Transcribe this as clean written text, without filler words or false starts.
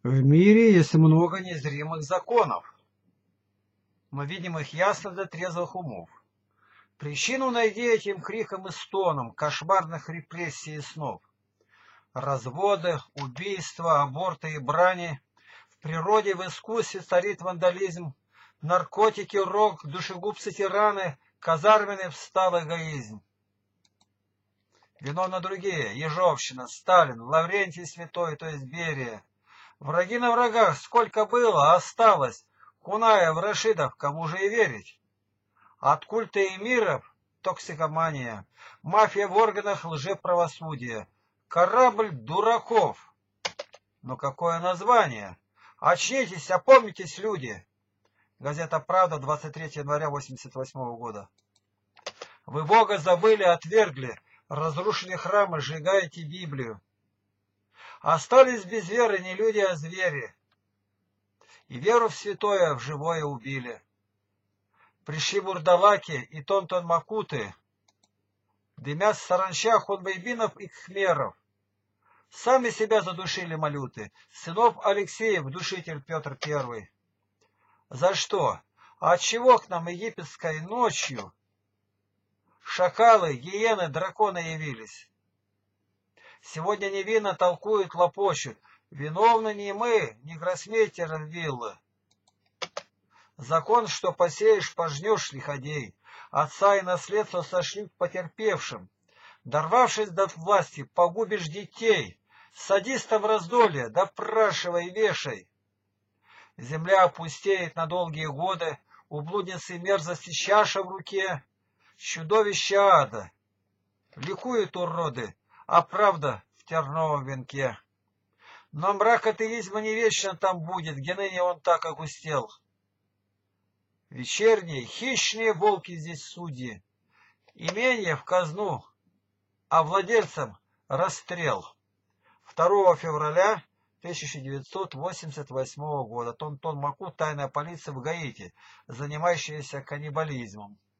В мире есть много незримых законов. Мы видим их ясно для трезвых умов. Причину найди этим криком и стоном кошмарных репрессий и снов. Разводы, убийства, аборты и брани. В природе, в искусстве царит вандализм. Наркотики, рок, душегубцы, тираны, казарменный встал эгоизм. Виновны другие: Ежовщина, Сталин, Лаврентий Святой, то есть Берия. Враги на врагах сколько было, осталось. Кунаев, Рашидов, кому же и верить? От культа эмиров токсикомания, мафия в органах лжеправосудия, корабль дураков. Но какое название? Очнитесь, опомнитесь, люди. Газета «Правда», 23 января 1988 года. Вы Бога забыли, отвергли, разрушили храмы, сжигаете Библию. Остались без веры не люди, а звери. И веру в святое, в живое убили. Пришли бурдалаки и тонтон макуты, дымят в саранчах хунбейбинов и кхмеров. Сами себя задушили малюты, сынов Алексеев, душитель Петр I. За что? А отчего к нам египетской ночью шакалы, гиены, драконы явились? Сегодня невинно толкуют, лопочут. Виновны не мы, не гроссмейстер виллы. Закон, что посеешь, пожнешь, лиходей. Отца и наследство сошли к потерпевшим. Дорвавшись до власти, погубишь детей. Садистам раздолье, допрашивай, вешай. Земля опустеет на долгие годы, у блудницы мерзости чаша в руке. Чудовище ада. Ликуют уроды, а правда в терновом венке. Но мрак атеизма не вечно там будет, где ныне он так огустел. Вечерние, хищные волки здесь судьи. Имение в казну, а владельцам расстрел. 2 февраля 1988 года. Тонтон Маку, тайная полиция в Гаити, занимающаяся каннибализмом.